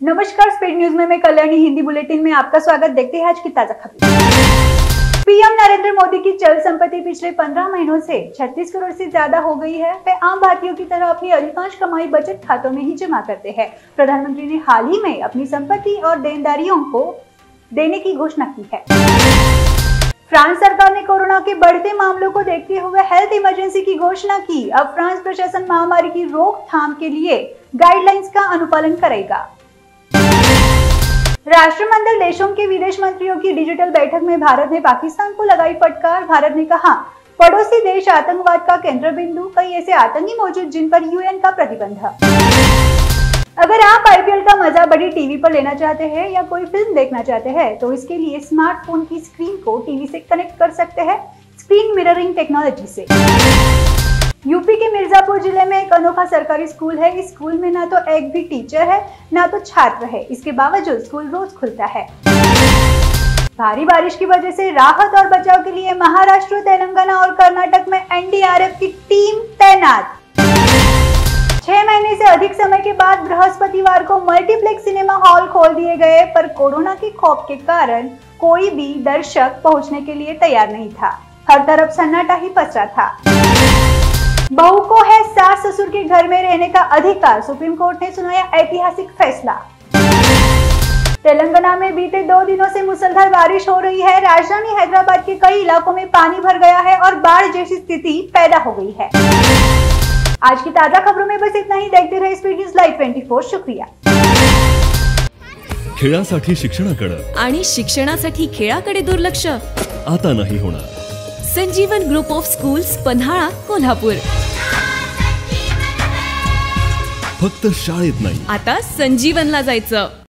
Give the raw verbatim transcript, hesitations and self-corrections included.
नमस्कार, speed news में मैं कल्याणी हिंदी बुलेटिन में आपका स्वागत। देखते हैं आज की ताजा खबर। पीएम नरेंद्र मोदी की चल संपत्ति पिछले पंद्रह महीनों से छत्तीस करोड़ से ज्यादा हो गई है। वे आम भारतीयों की तरह अपनी अधिकांश कमाई बचत खातों में ही जमा करते हैं। प्रधानमंत्री ने हाल ही में अपनी संपत्ति और देनदारियों को देने की घोषणा की है। फ्रांस सरकार ने कोरोना के बढ़ते मामलों को देखते हुए हेल्थ इमरजेंसी की घोषणा की। अब फ्रांस प्रशासन महामारी की रोकथाम के लिए गाइडलाइंस का अनुपालन करेगा। राष्ट्रमंडल देशों के विदेश मंत्रियों की डिजिटल बैठक में भारत ने पाकिस्तान को लगाई फटकार। भारत ने कहा, पड़ोसी देश आतंकवाद का केंद्र बिंदु, कई ऐसे आतंकी मौजूद जिन पर यूएन का प्रतिबंध। अगर आप आईपीएल का मजा बड़ी टीवी पर लेना चाहते हैं या कोई फिल्म देखना चाहते हैं तो इसके लिए स्मार्टफोन की स्क्रीन को टीवी से कनेक्ट कर सकते हैं स्क्रीन मिररिंग टेक्नोलॉजी से। यूपी के मिर्जापुर जिले में एक अनोखा सरकारी स्कूल है। इस स्कूल में ना तो एक भी टीचर है ना तो छात्र है। इसके बावजूद स्कूल रोज खुलता है। भारी बारिश की वजह से राहत और बचाव के लिए महाराष्ट्र, तेलंगाना और कर्नाटक में एनडीआरएफ की टीम तैनात। छह महीने से अधिक समय के बाद बृहस्पतिवार को मल्टीप्लेक्स सिनेमा हॉल खोल दिए गए, पर कोरोना के खौफ के कारण कोई भी दर्शक पहुंचने के लिए तैयार नहीं था। हर तरफ सन्नाटा ही पसरा था। बहू को है सास ससुर के घर में रहने का अधिकार, सुप्रीम कोर्ट ने सुनाया ऐतिहासिक फैसला। तेलंगाना में बीते दो दिनों से मुसलधार बारिश हो रही है। राजधानी हैदराबाद के कई इलाकों में पानी भर गया है और बाढ़ जैसी स्थिति पैदा हो गई है। आज की ताजा खबरों में बस इतना ही। देखते रहे स्पीड न्यूज लाइव चोवीस। शुक्रिया। खेळासाठी शिक्षणाकडे आणि शिक्षणासाठी खेळाकडे दुर्लक्ष आता नाही होणार। Sanjeevan group of schools, Panhala, Kolhapur. फक्त शाळेत नाही, आता संजीवनला जायचं।